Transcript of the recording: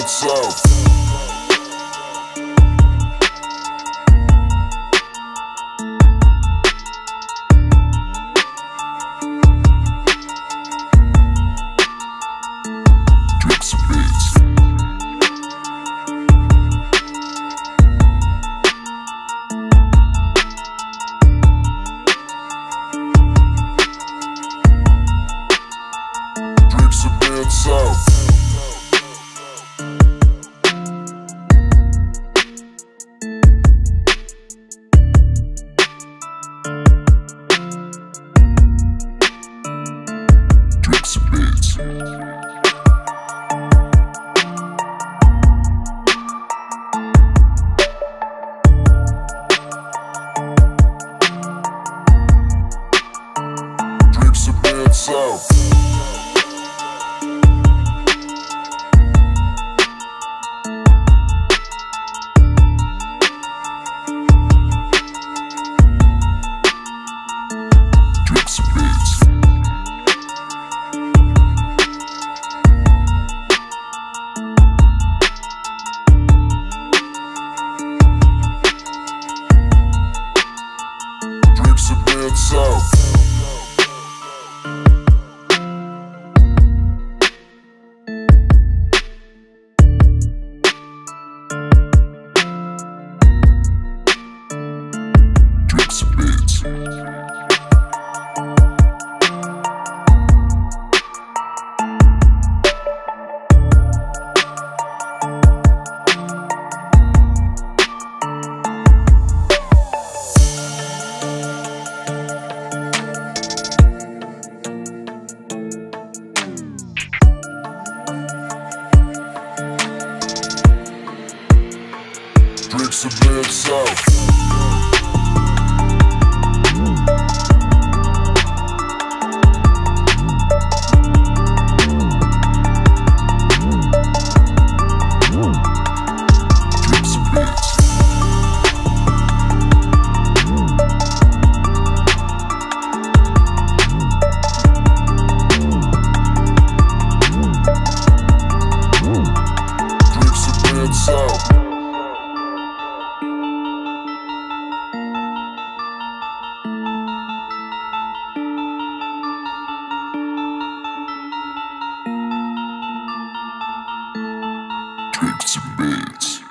South. Drinks and beats. Drinks and beats South. Drinks and beats. Drinks and beats South. Drinks and beats. Drinks and beats South. Drinks and beats. Drinks and beats South. Drinks and beats. Drinks and beats South. Drinks and beats.